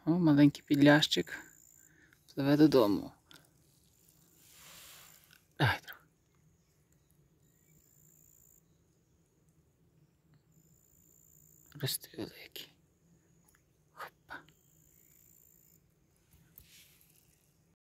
О, маленький підлящик пливе додому. Ай, трохи. Рости великі.